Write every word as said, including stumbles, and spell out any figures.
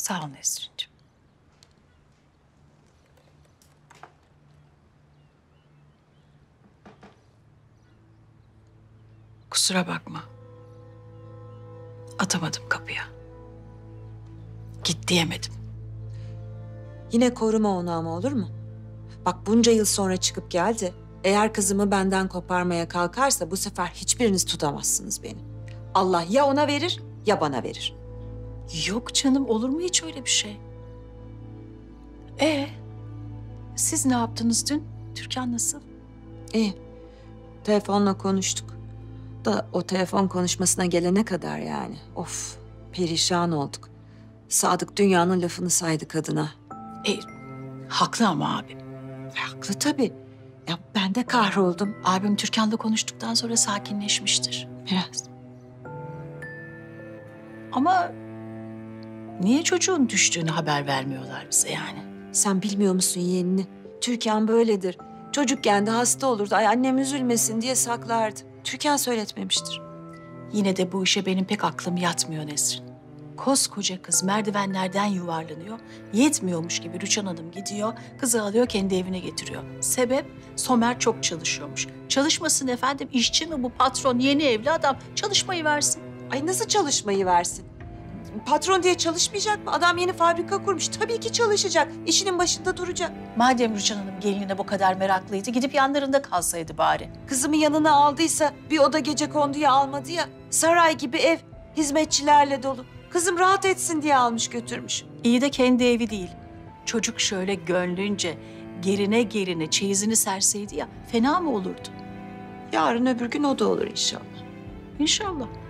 Sağ ol Nesrin'ciğim. Kusura bakma. Atamadım kapıya. Git diyemedim. Yine koruma onu ama, olur mu? Bak bunca yıl sonra çıkıp geldi. Eğer kızımı benden koparmaya kalkarsa bu sefer hiçbiriniz tutamazsınız beni. Allah ya ona verir ya bana verir. Yok canım, olur mu hiç öyle bir şey? Ee, siz ne yaptınız dün? Türkan nasıl? İyi. Telefonla konuştuk. Da o telefon konuşmasına gelene kadar yani. Of, perişan olduk. Sadık dünyanın lafını saydı kadına. E, haklı ama abim. Haklı tabii. Ya ben de kahroldum. Abim Türkan'la konuştuktan sonra sakinleşmiştir. Biraz. Ama niye çocuğun düştüğünü haber vermiyorlar bize yani? Sen bilmiyor musun yeğenini? Türkan böyledir. Çocukken de hasta olurdu. Ay annem üzülmesin diye saklardı. Türkan söyletmemiştir. Yine de bu işe benim pek aklım yatmıyor Nesrin. Koskoca kız merdivenlerden yuvarlanıyor. Yetmiyormuş gibi Rüçhan Hanım gidiyor, kızı alıyor kendi evine getiriyor. Sebep? Somer çok çalışıyormuş. Çalışmasın efendim, işçi mi bu patron, yeni evli adam, çalışmayı versin. Ay nasıl çalışmayı versin? Patron diye çalışmayacak mı? Adam yeni fabrika kurmuş. Tabii ki çalışacak. İşinin başında duracak. Madem Rüçhan Hanım gelinine bu kadar meraklıydı, gidip yanlarında kalsaydı bari. Kızımı yanına aldıysa bir oda gecekonduya almadı ya. Saray gibi ev, hizmetçilerle dolu. Kızım rahat etsin diye almış götürmüş. İyi de kendi evi değil. Çocuk şöyle gönlünce, gerine gerine çeyizini serseydi ya, fena mı olurdu? Yarın öbür gün o da olur inşallah. İnşallah.